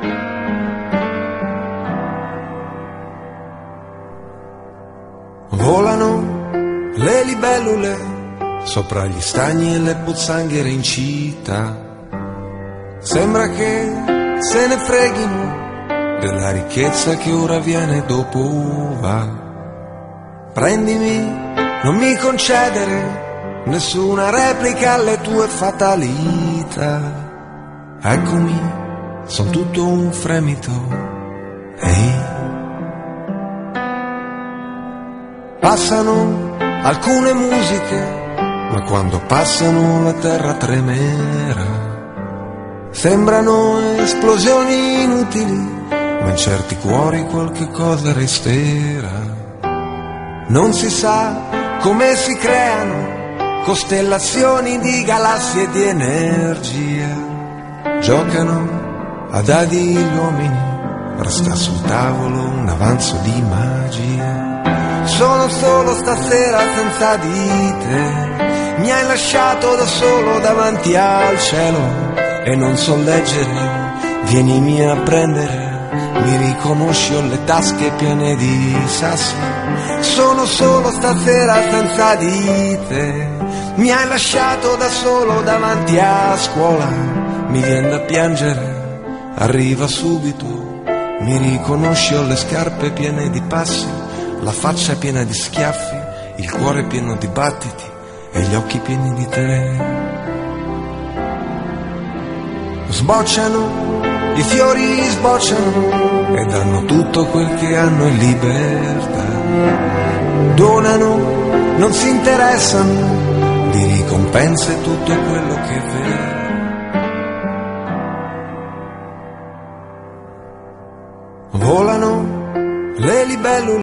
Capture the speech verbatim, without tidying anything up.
Volano le libellule sopra gli stagni e le pozzanghere in città. Sembra che se ne freghino della ricchezza che ora viene dopo va. Prendimi, non mi concedere nessuna replica alle tue fatalità. Eccomi, son tutto un fremito. Ehi. Passano alcune musiche, ma quando passano la terra tremerà. Sembrano esplosioni inutili, ma in certi cuori qualche cosa resterà. Non si sa come si creano costellazioni di galassie e di energia. Giocano a dadi gli uomini, resta sul tavolo un avanzo di magia. Sono solo stasera senza di te, mi hai lasciato da solo davanti al cielo e non so leggere, vienimi a prendere, mi riconosci, ho le tasche piene di sassi. Sono solo stasera senza di te, mi hai lasciato da solo davanti a scuola, mi viene da piangere, arriva subito, mi riconosci, ho le scarpe piene di passi, la faccia piena di schiaffi, il cuore pieno di battiti e gli occhi pieni di te. Sbocciano, i fiori sbocciano e danno tutto quel che hanno in libertà. Donano, non si interessano di ricompense, tutto quello che vede. Volano le libellule